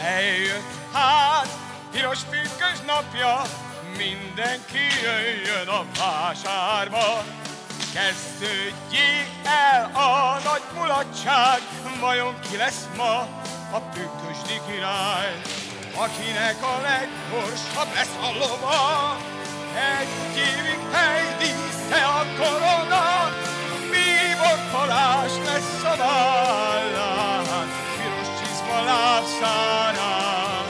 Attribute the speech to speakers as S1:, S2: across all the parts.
S1: Eljött hát piros pünkös napja, mindenki jöjjön a vásárba. Kezdődjék el a nagy mulatság, vajon ki lesz ma a pünkösdi király? Akinek a legborsabb lesz a lova, egy évig feldíszte a korona, bíborpalás lesz a vállán, piros csizma lábszárán.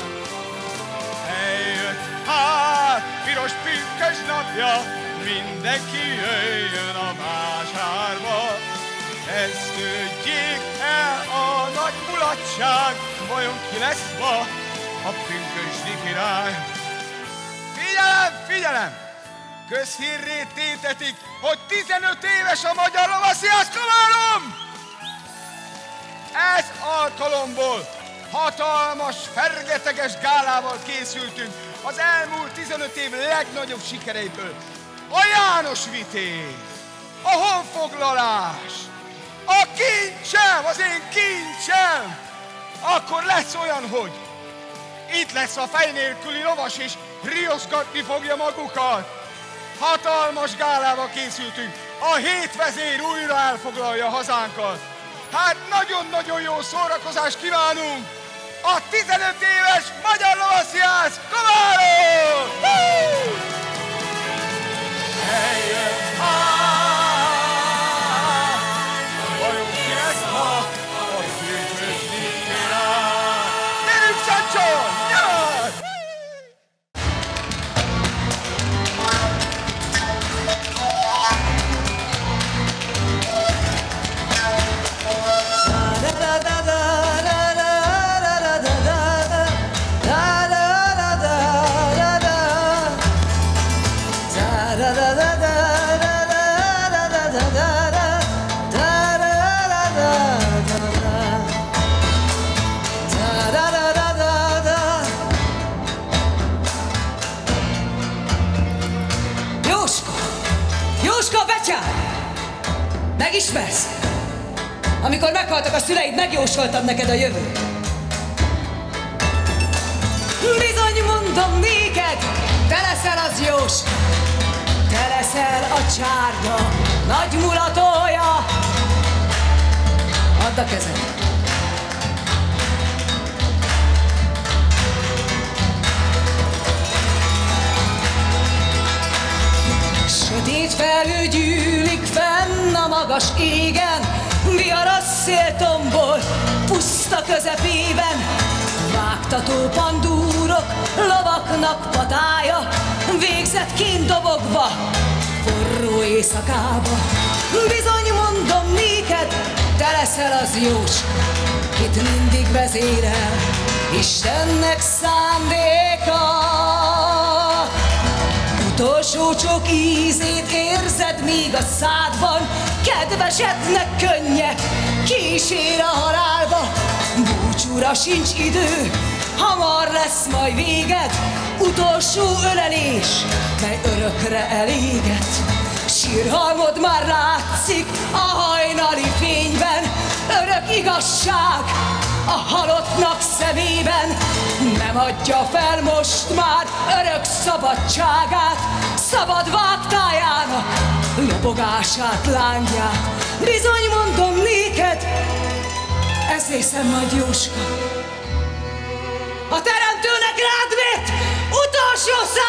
S1: Eljött hát piros pünkös napja, mindenki jöjjön a vásárba. Kezdődjék el a nagy mulatság, vajon ki lesz ma a pünkösdi király? Figyelem, figyelem! Közhírré tétetik, hogy 15 éves a magyar lovasziász Komálom! Ez alkalomból hatalmas, fergeteges gálával készültünk az elmúlt 15 év legnagyobb sikereiből. A János Vitéz, a honfoglalás, a kincsem, az én kincsem! Akkor lesz olyan, hogy itt lesz a fej nélküli lovas, és rioszgatni fogja magukat. Hatalmas gálával készültünk. A 7 vezér újra elfoglalja hazánkat. Hát nagyon-nagyon jó szórakozást kívánunk a 15 éves magyar lovasziász Komálom! Eljön hát, vajon ki lesz ma a pünkösdi király? Gyerünk, Sancho! Gyere!
S2: Megismersz? Amikor meghaltak a szüleid, megjósoltam neked a jövőt. Bizony mondom néked, te leszel az Jóska, te leszel a csárda nagy mulatója. Add a kezed. Sötét felhő gyűlik fenn a magas égen, viharas szél tombol puszta közepében. Vágtató pandúrok, lovaknak patája, végzetként dobogva forró éjszakába. Bizony mondom néked, te leszel az Jóska, kit mindig vezérel Istennek szándéka. Utolsó csók ízét érzed még a szádban, kedvesednek könnye kísér a halálba. Búcsúra sincs idő, hamar lesz majd véged, utolsó ölelés, mely örökre eléget. Sírhalmod már látszik a hajnali fényben, örök igazság a halottnak szemében. Nem adja fel most már örök szabadságát, szabad vágtájának lobogását, lángját. Bizony mondom néked, ez részem majd Jóska, a teremtőnek rád vért utolsó